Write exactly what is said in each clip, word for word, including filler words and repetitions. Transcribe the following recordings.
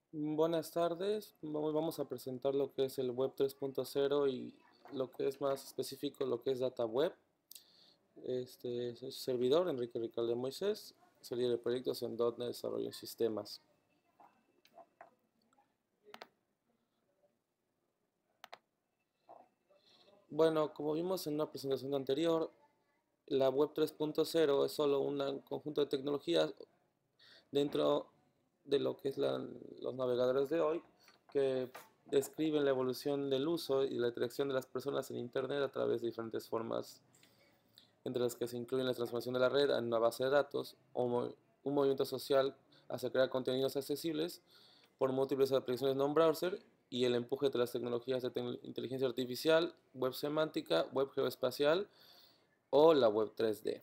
Buenas tardes, vamos vamos a presentar lo que es el Web tres punto cero y lo que es más específico, lo que es Data Web. Este es su servidor, Enrique Ricalde Moisés, soy líder de proyectos en .NET Desarrollo de Sistemas. Bueno, como vimos en una presentación anterior, la Web tres punto cero es solo un conjunto de tecnologías dentro de lo que es la- los navegadores de hoy que describen la evolución del uso y la interacción de las personas en Internet a través de diferentes formas, entre las que se incluyen la transformación de la red en una base de datos o un movimiento social hacia crear contenidos accesibles por múltiples aplicaciones non-browser y el empuje de las tecnologías de te inteligencia artificial, web semántica, web geoespacial o la web tres D.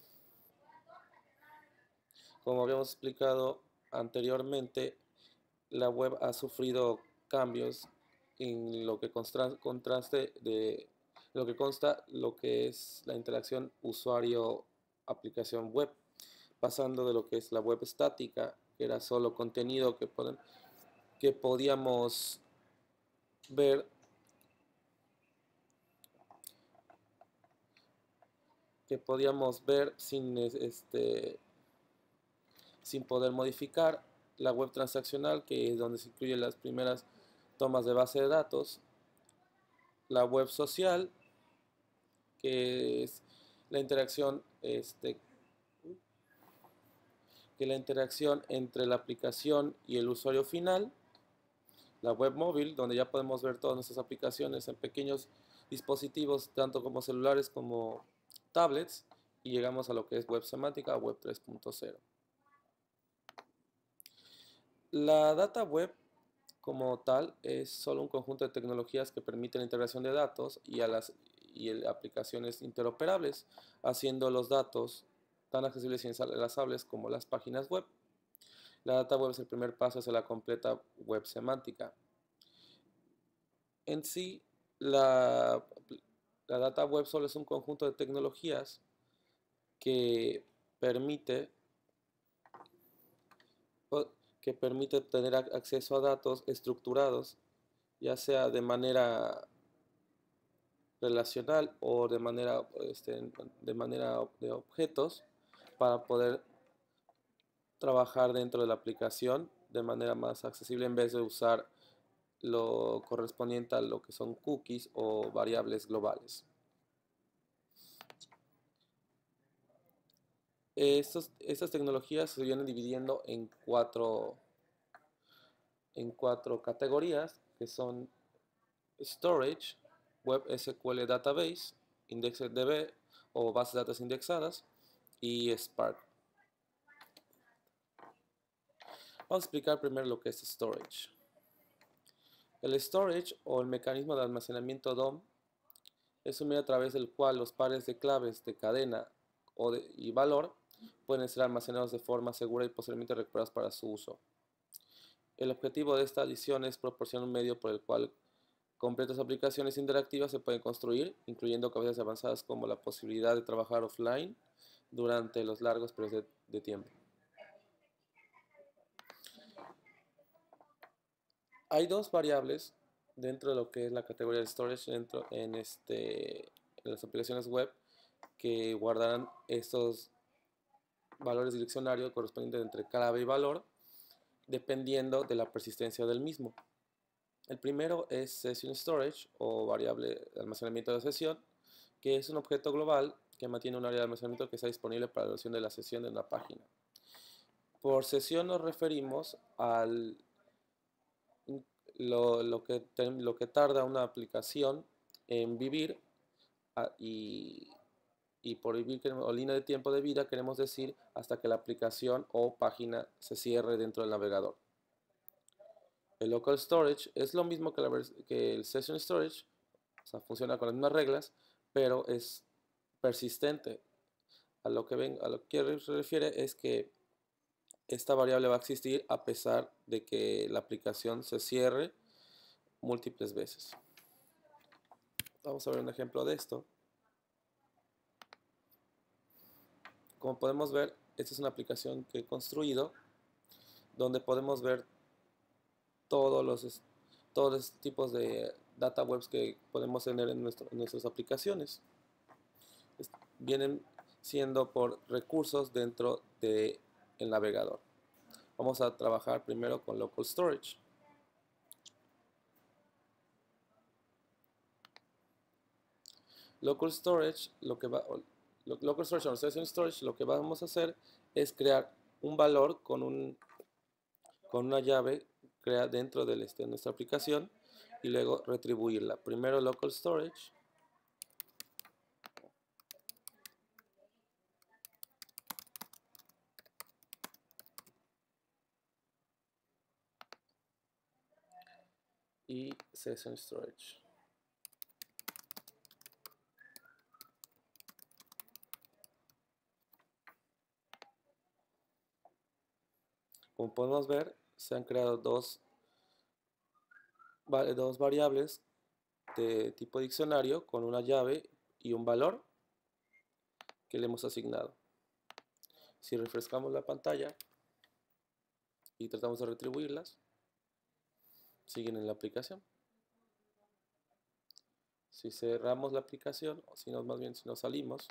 Como habíamos explicado anteriormente, la web ha sufrido cambios en lo que contraste de lo que consta lo que es la interacción usuario-aplicación web, pasando de lo que es la web estática, que era solo contenido que, pod que podíamos ver, que podíamos ver sin, este, sin poder modificar, la web transaccional, que es donde se incluyen las primeras tomas de base de datos, la web social, que es la interacción, este, que la interacción entre la aplicación y el usuario final, la web móvil, donde ya podemos ver todas nuestras aplicaciones en pequeños dispositivos, tanto como celulares como tablets, y llegamos a lo que es web semántica, web tres punto cero. La data web como tal es solo un conjunto de tecnologías que permiten la integración de datos y, a las, y el, aplicaciones interoperables, haciendo los datos tan accesibles y enlazables como las páginas web. La data web es el primer paso hacia la completa web semántica. En sí, la, la data web solo es un conjunto de tecnologías que permite, que permite tener acceso a datos estructurados, ya sea de manera relacional o de manera, este, de manera de objetos, para poder trabajar dentro de la aplicación de manera más accesible en vez de usar lo correspondiente a lo que son cookies o variables globales. Estos, estas tecnologías se vienen dividiendo en cuatro, en cuatro categorías, que son Storage, Web S Q L Database, IndexedDB o bases de datos indexadas y Spark. Vamos a explicar primero lo que es Storage. El storage o el mecanismo de almacenamiento D O M es un medio a través del cual los pares de claves de cadena o de, y valor pueden ser almacenados de forma segura y posteriormente recuperados para su uso. El objetivo de esta adición es proporcionar un medio por el cual completas aplicaciones interactivas se pueden construir, incluyendo capacidades avanzadas como la posibilidad de trabajar offline durante los largos periodos de, de tiempo. Hay dos variables dentro de lo que es la categoría de storage dentro en, este, en las aplicaciones web que guardarán estos valores de diccionario correspondientes entre clave y valor dependiendo de la persistencia del mismo. El primero es Session Storage o variable de almacenamiento de sesión, que es un objeto global que mantiene un área de almacenamiento que está disponible para la versión de la sesión de una página. Por sesión nos referimos al lo, lo, que, lo que tarda una aplicación en vivir a, y, y por vivir o línea de tiempo de vida queremos decir hasta que la aplicación o página se cierre dentro del navegador. El local storage es lo mismo que, la, que el session storage, o sea, funciona con las mismas reglas, pero es persistente. A lo que, ven, a lo que se refiere es que esta variable va a existir a pesar de que la aplicación se cierre múltiples veces. Vamos a ver un ejemplo de esto. Como podemos ver, esta es una aplicación que he construido donde podemos ver todos los, todos los tipos de data webs que podemos tener en, nuestro, en nuestras aplicaciones. Vienen siendo por recursos dentro del navegador. Vamos a trabajar primero con Local Storage. Local Storage, lo que va, Local Storage o Session Storage, lo que vamos a hacer es crear un valor con, un, con una llave creada dentro de, este, de nuestra aplicación y luego retribuirla. Primero Local Storage. Y Session Storage. Como podemos ver, se han creado dos, dos variables de tipo diccionario con una llave y un valor que le hemos asignado. Si refrescamos la pantalla y tratamos de retribuirlas, siguen en la aplicación. Si cerramos la aplicación, o si no, más bien si nos salimos,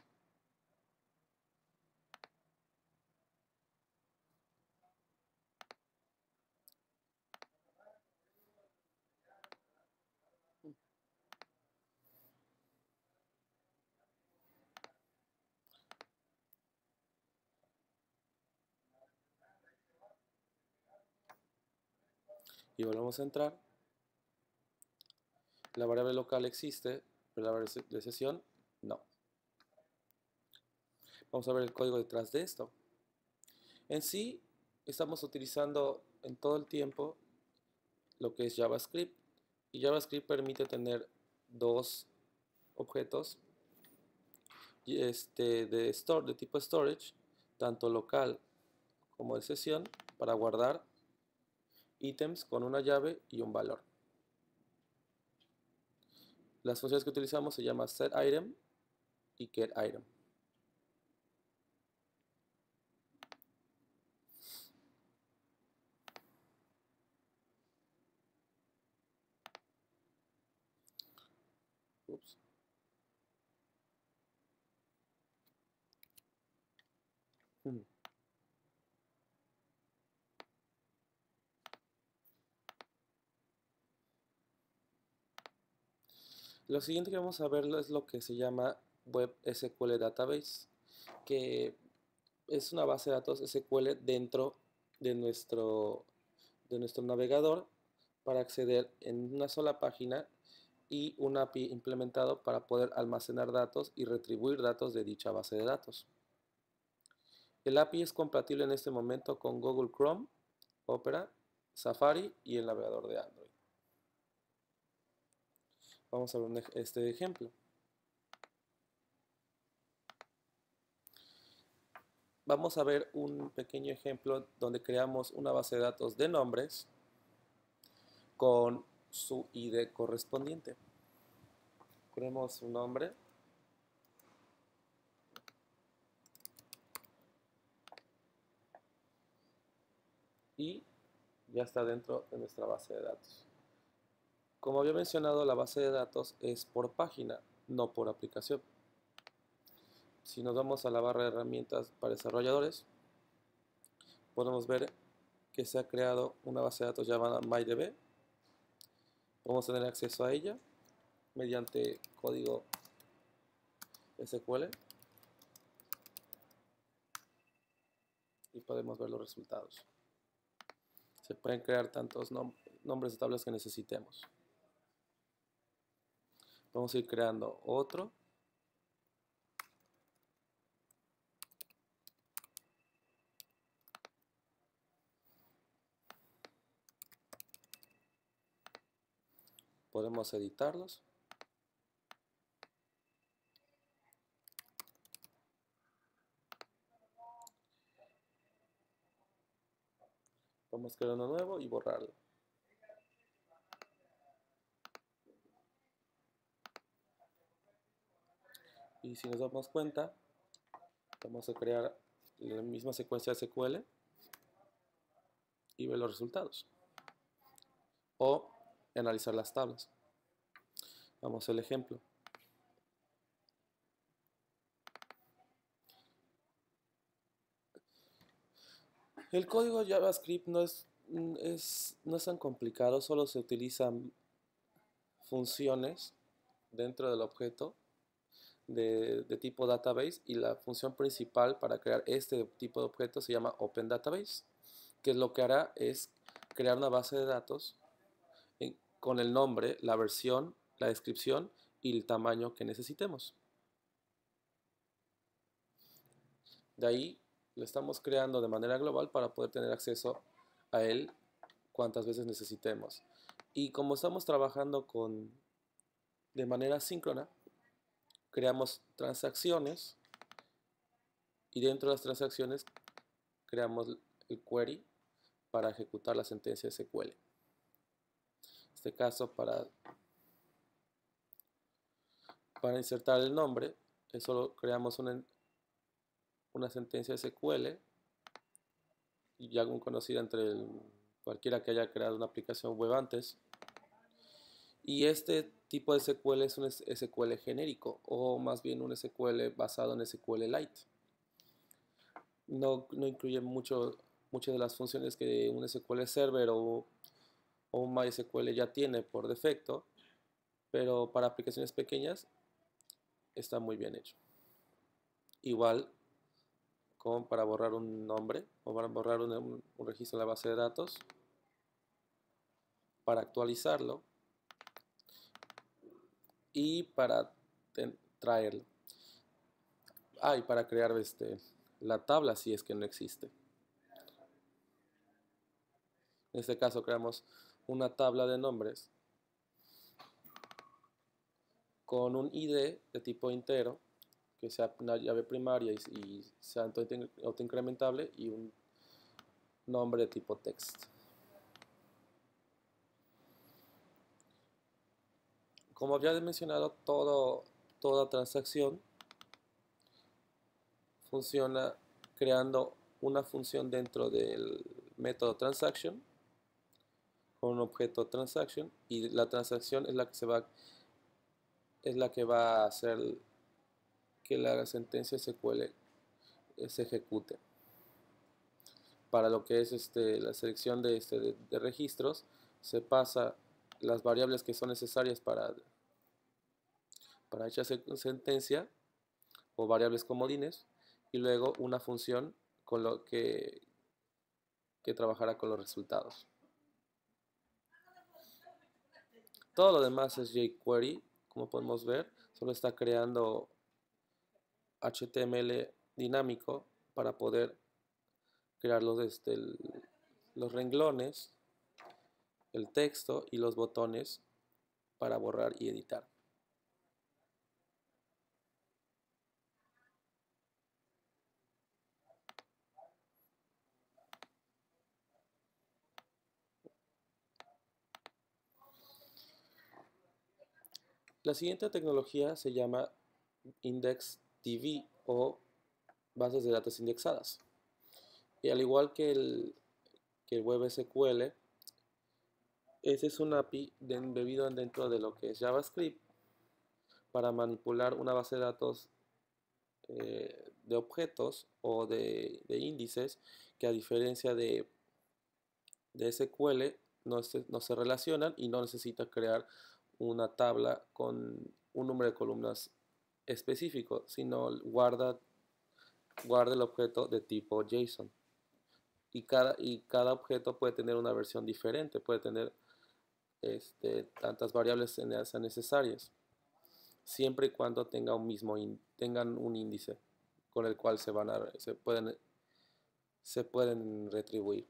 y volvemos a entrar, la variable local existe, pero la variable de sesión no. Vamos a ver el código detrás de esto. En sí, estamos utilizando en todo el tiempo lo que es JavaScript, y JavaScript permite tener dos objetos este, de, store, de tipo storage, tanto local como de sesión, para guardar ítems con una llave y un valor. Las funciones que utilizamos se llaman setItem y getItem. Ups. Hmm. Lo siguiente que vamos a ver es lo que se llama Web S Q L Database, que es una base de datos S Q L dentro de nuestro, de nuestro navegador para acceder en una sola página y un A P I implementado para poder almacenar datos y retribuir datos de dicha base de datos. El A P I es compatible en este momento con Google Chrome, Opera, Safari y el navegador de Android. Vamos a ver este ejemplo. Vamos a ver un pequeño ejemplo donde creamos una base de datos de nombres con su I D correspondiente. Creemos un nombre y ya está dentro de nuestra base de datos. Como había mencionado, la base de datos es por página, no por aplicación. Si nos vamos a la barra de herramientas para desarrolladores, podemos ver que se ha creado una base de datos llamada MyDB. Podemos tener acceso a ella mediante código S Q L y podemos ver los resultados. Se pueden crear tantos nom nombres de tablas que necesitemos. Vamos a ir creando otro. Podemos editarlos. Vamos a crear uno nuevo y borrarlo. Y si nos damos cuenta, vamos a crear la misma secuencia de S Q L y ver los resultados. o analizar las tablas. Vamos al ejemplo. El código JavaScript no es, es, no es tan complicado, solo se utilizan funciones dentro del objeto de, de tipo database, y la función principal para crear este tipo de objeto se llama Open Database, que lo que hará es crear una base de datos en, con el nombre, la versión, la descripción y el tamaño que necesitemos. De ahí lo estamos creando de manera global para poder tener acceso a él cuantas veces necesitemos. Y como estamos trabajando con, de manera síncrona, creamos transacciones, y dentro de las transacciones creamos el query para ejecutar la sentencia S Q L. En este caso, para, para insertar el nombre, solo creamos una, una sentencia S Q L, ya muy conocida entre el, cualquiera que haya creado una aplicación web antes. Y este tipo de S Q L es un S Q L genérico, o más bien un S Q L basado en S Q L Lite. No, no incluye mucho, muchas de las funciones que un S Q L Server o, o un MySQL ya tiene por defecto, pero para aplicaciones pequeñas está muy bien hecho. Igual como para borrar un nombre o para borrar un, un, un registro en la base de datos, para actualizarlo y para traerlo. Ah, y para crear este, la tabla si es que no existe. En este caso creamos una tabla de nombres con un I D de tipo entero, que sea una llave primaria y, y sea autoincrementable, y un nombre de tipo text. Como ya he mencionado, todo, toda transacción funciona creando una función dentro del método transaction con un objeto transaction, y la transacción es la que se va es la que va a hacer que la sentencia S Q L se ejecute. Para lo que es este, la selección de, este, de, de registros, se pasa las variables que son necesarias para, para dicha sentencia, o variables comodines, y luego una función con lo que, que trabajará con los resultados. Todo lo demás es jQuery, como podemos ver, solo está creando H T M L dinámico para poder crear los, este, el, los renglones, el texto y los botones para borrar y editar. La siguiente tecnología se llama IndexedDB, o bases de datos indexadas. Y al igual que el, que el Web S Q L, ese es un A P I de, embebido dentro de lo que es JavaScript para manipular una base de datos eh, de objetos o de, de índices, que a diferencia de, de S Q L no se, no se relacionan y no necesita crear una tabla con un número de columnas específico, sino guarda, guarda el objeto de tipo JSON. Y cada, y cada objeto puede tener una versión diferente, puede tener este, tantas variables sean necesarias, siempre y cuando tenga un mismo in, tengan un índice con el cual se, van a, se, pueden, se pueden retribuir.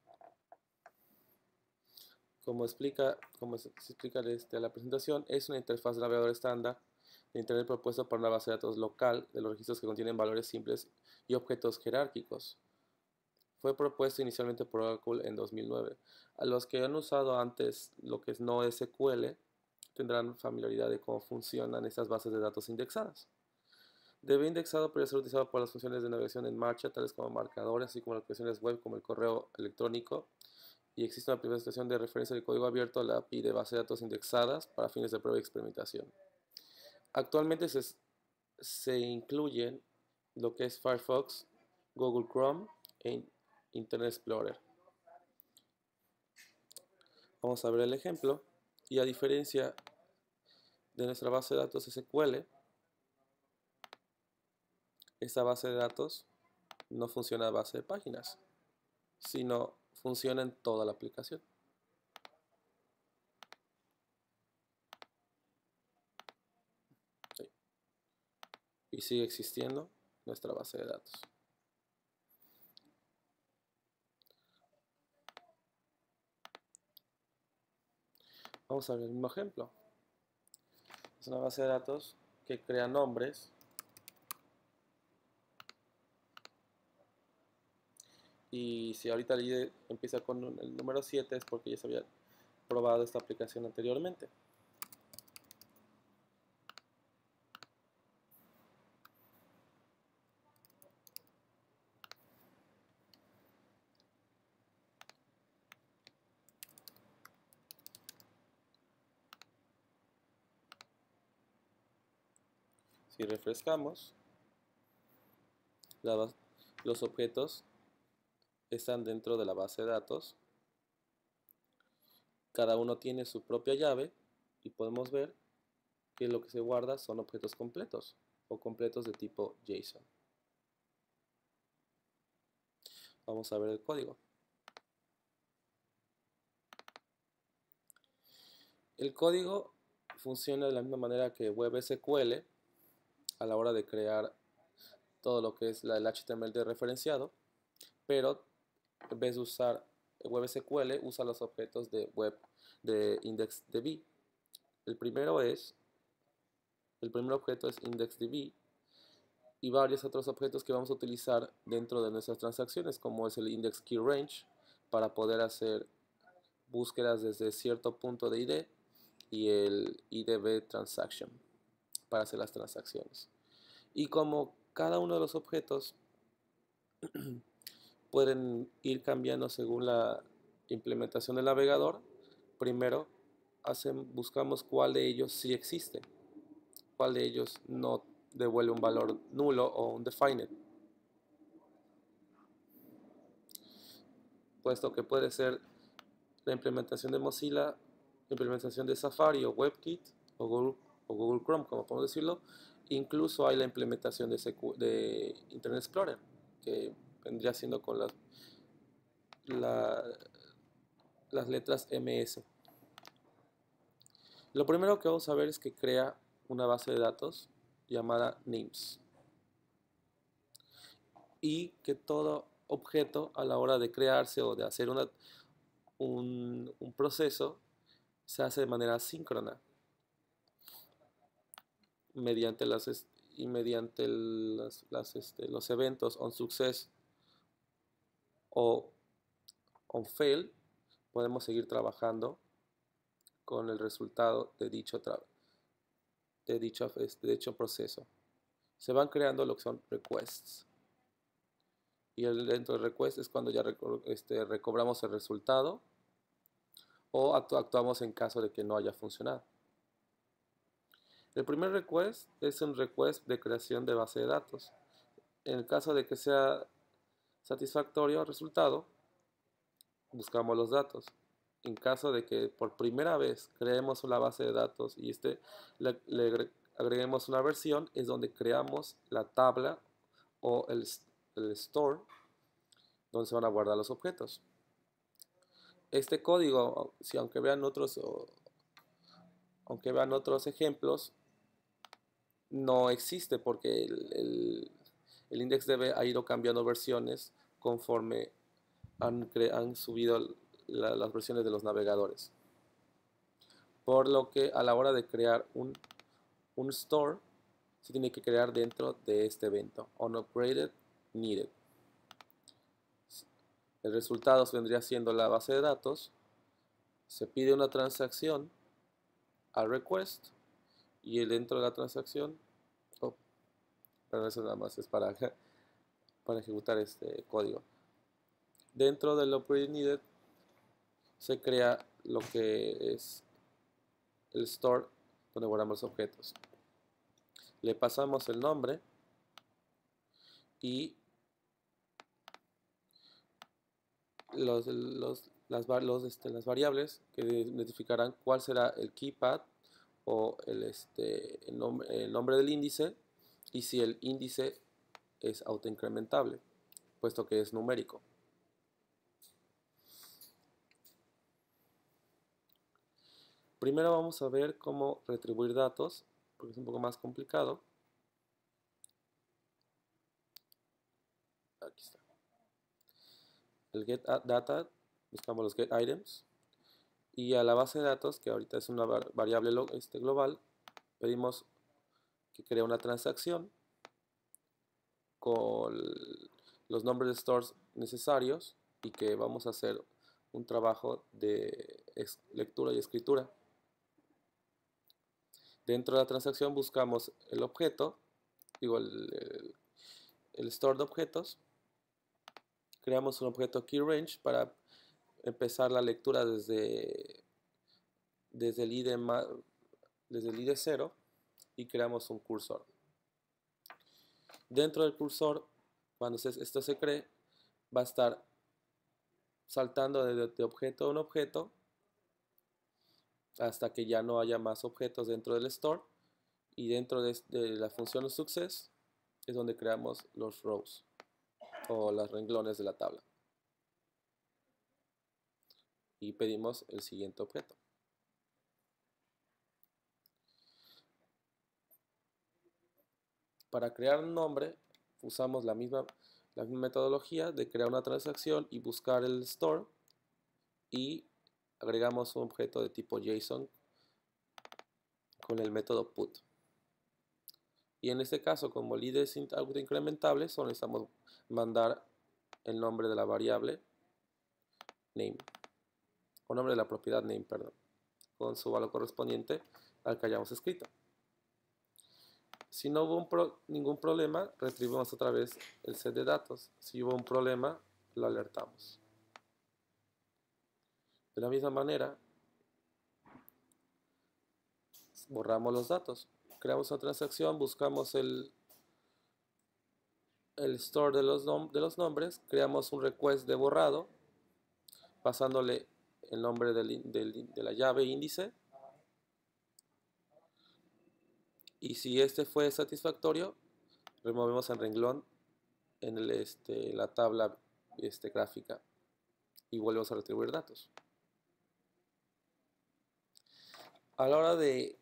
Como explica, como se explica este, la presentación, es una interfaz de navegador estándar de Internet propuesto para una base de datos local de los registros que contienen valores simples y objetos jerárquicos. Fue propuesto inicialmente por Oracle en dos mil nueve. A los que han usado antes lo que es no S Q L tendrán familiaridad de cómo funcionan estas bases de datos indexadas. Debe indexado puede ser utilizado por las funciones de navegación en marcha, tales como marcadores, así como las aplicaciones web como el correo electrónico y existe una implementación de referencia de código abierto a la A P I de base de datos indexadas para fines de prueba y experimentación. Actualmente se, se incluyen lo que es Firefox, Google Chrome e Internet Explorer. Vamos a ver el ejemplo, y a diferencia de nuestra base de datos S Q L, esta base de datos no funciona a base de páginas, sino funciona en toda la aplicación. Sí. Y sigue existiendo nuestra base de datos. Vamos a ver el mismo ejemplo. Es una base de datos que crea nombres y si ahorita el I D empieza con el número siete es porque ya se había probado esta aplicación anteriormente. Si refrescamos, la, los objetos están dentro de la base de datos. Cada uno tiene su propia llave y podemos ver que lo que se guarda son objetos completos o completos de tipo JSON. Vamos a ver el código. El código funciona de la misma manera que Web S Q L a la hora de crear todo lo que es la, el H T M L de referenciado, pero en vez de usar Web S Q L, usa los objetos de web de IndexedDB. El primero es, el primer objeto es IndexedDB y varios otros objetos que vamos a utilizar dentro de nuestras transacciones, como es el IndexedKeyRange para poder hacer búsquedas desde cierto punto de I D y el I D B Transaction para hacer las transacciones. Y como cada uno de los objetos pueden ir cambiando según la implementación del navegador, primero hacen, buscamos cuál de ellos sí existe, cuál de ellos no devuelve un valor nulo o un defined, puesto que puede ser la implementación de Mozilla, la implementación de Safari o WebKit o Google, o Google Chrome, como podemos decirlo. Incluso hay la implementación de, de Internet Explorer, que vendría siendo con las, la, las letras M S. Lo primero que vamos a ver es que crea una base de datos llamada names y que todo objeto a la hora de crearse o de hacer una, un, un proceso se hace de manera síncrona mediante las y mediante el, las, las, este, los eventos onSuccess o onFail podemos seguir trabajando con el resultado de dicho, de dicho, de dicho proceso. Se van creando lo que son requests y el, dentro de request es cuando ya reco este, recobramos el resultado o actu actuamos en caso de que no haya funcionado. El primer request es un request de creación de base de datos. En el caso de que sea satisfactorio el resultado, buscamos los datos. En caso de que por primera vez creemos una base de datos y este, le, le agreguemos una versión, es donde creamos la tabla o el, el store donde se van a guardar los objetos. Este código, si aunque vean otros, o, aunque vean otros ejemplos, no existe porque el, el, el IndexedDB ha ido cambiando versiones conforme han, han subido la, las versiones de los navegadores. Por lo que a la hora de crear un, un store, se tiene que crear dentro de este evento, onUpgraded needed. El resultado vendría siendo la base de datos, se pide una transacción al request y dentro de la transacción, oh, pero eso nada más es para, para ejecutar este código. Dentro del upgrade needed se crea lo que es el store donde guardamos los objetos. Le pasamos el nombre y los, los, las, los, este, las variables que identificarán cuál será el keypad o el, este, el, nombre, el nombre del índice, y si el índice es autoincrementable, puesto que es numérico. Primero vamos a ver cómo retribuir datos, porque es un poco más complicado. Aquí está. El get data, buscamos los get items, y a la base de datos, que ahorita es una variable este, global, pedimos que cree una transacción con los nombres de stores necesarios y que vamos a hacer un trabajo de lectura y escritura. Dentro de la transacción buscamos el objeto, digo el, el, el store de objetos. Creamos un objeto keyRange para empezar la lectura desde, desde, el I D, desde el I D cero, y creamos un cursor. Dentro del cursor, cuando se, esto se cree, va a estar saltando de, de objeto a un objeto hasta que ya no haya más objetos dentro del store, y dentro de, de la función success es donde creamos los rows o los renglones de la tabla y pedimos el siguiente objeto. Para crear un nombre usamos la misma, la misma metodología de crear una transacción y buscar el store, y agregamos un objeto de tipo JSON con el método put. Y en este caso, como el I D es autoincrementable, solo necesitamos mandar el nombre de la variable name, o nombre de la propiedad name, perdón, con su valor correspondiente al que hayamos escrito. Si no hubo un pro, ningún problema, retribuimos otra vez el set de datos. Si hubo un problema, lo alertamos. De la misma manera, borramos los datos. Creamos una transacción, buscamos el, el store de los, nom de los nombres, creamos un request de borrado, pasándole el nombre del, del, de la llave índice, y si este fue satisfactorio, removemos el renglón en el, este, la tabla este, gráfica y volvemos a retribuir datos. A la hora de,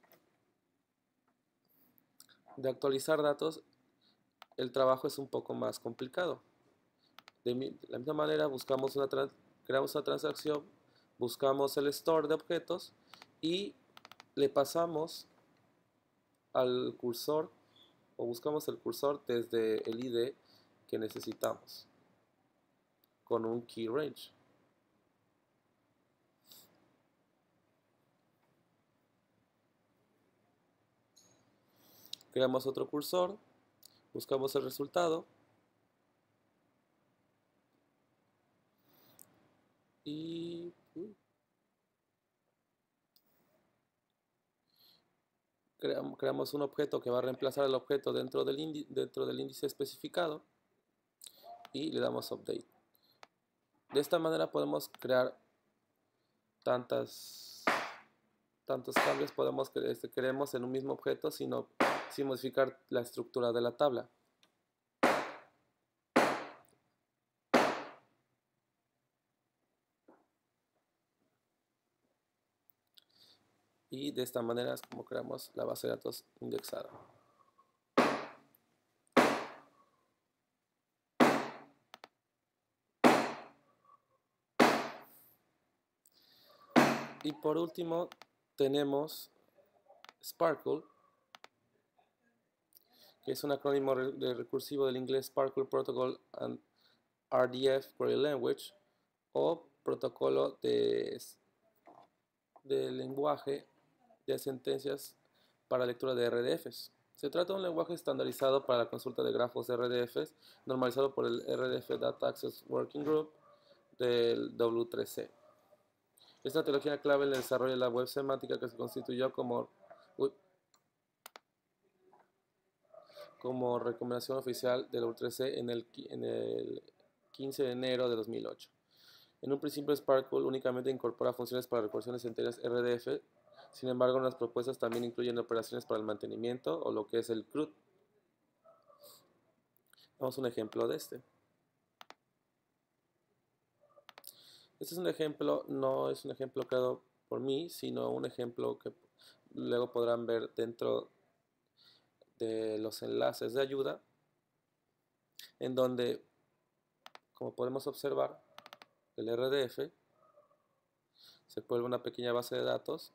de actualizar datos, el trabajo es un poco más complicado. De, mi, de la misma manera, buscamos una creamos una transacción, buscamos el store de objetos y le pasamos al cursor, o buscamos el cursor desde el I D que necesitamos con un keyRange. Creamos otro cursor, buscamos el resultado y uy, creamos, creamos un objeto que va a reemplazar el objeto dentro del, índice, dentro del índice especificado, y le damos update. De esta manera podemos crear tantas tantos cambios podemos que este, queremos en un mismo objeto, sino sin modificar la estructura de la tabla. Y de esta manera es como creamos la base de datos indexada. Y por último tenemos Sparkle, que es un acrónimo de recursivo del inglés Sparkle Protocol and R D F Query Language, o protocolo de, de lenguaje de sentencias para lectura de R D Fs. Se trata de un lenguaje estandarizado para la consulta de grafos de R D Fs, normalizado por el R D F Data Access Working Group del W tres C. Esta tecnología clave en el desarrollo de la web semántica que se constituyó como, uy, como recomendación oficial de la U tres C en el, en el quince de enero de dos mil ocho. En un principio, Sparkle únicamente incorpora funciones para recursiones enteras R D F, sin embargo, las propuestas también incluyen operaciones para el mantenimiento o lo que es el C R U D. Vamos a un ejemplo de este. Este es un ejemplo, no es un ejemplo creado por mí, sino un ejemplo que luego podrán ver dentro de los enlaces de ayuda, en donde, como podemos observar, el R D F se vuelve una pequeña base de datos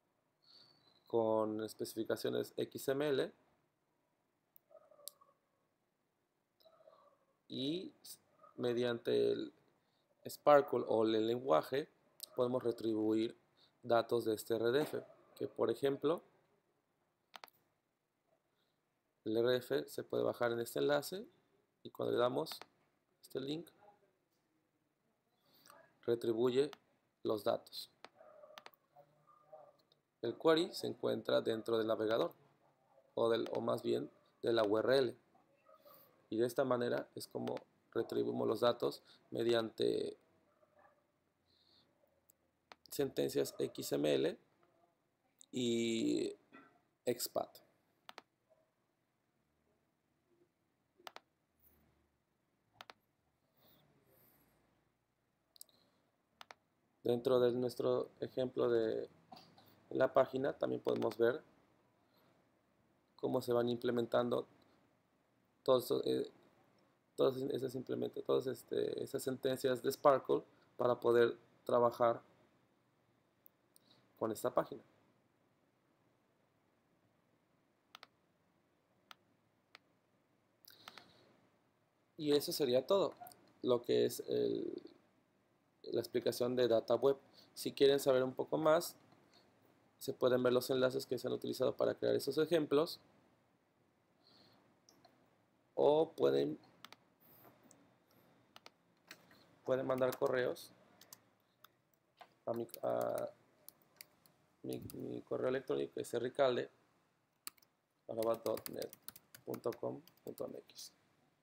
con especificaciones X M L y mediante el Sparkle o el lenguaje podemos retribuir datos de este R D F, que por ejemplo el R D F se puede bajar en este enlace y cuando le damos este link retribuye los datos. El query se encuentra dentro del navegador o, del, o más bien de la U R L, y de esta manera es como retribuimos los datos mediante sentencias X M L y X P A T. Dentro de nuestro ejemplo de la página también podemos ver cómo se van implementando todos, eh, todas esas, implementa, todas este, esas sentencias de Sparkle para poder trabajar con esta página. Y eso sería todo, lo que es el, la explicación de Data Web. Si quieren saber un poco más, se pueden ver los enlaces que se han utilizado para crear esos ejemplos, o pueden, pueden mandar correos a mi, a mi, mi correo electrónico, que es ricalde arroba dotnet punto com punto m x.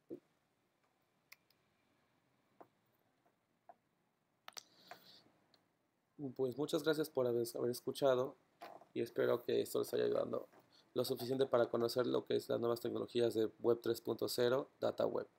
Pues muchas gracias por haber, haber escuchado y espero que esto les haya ayudado lo suficiente para conocer lo que es las nuevas tecnologías de Web tres punto cero, Data Web.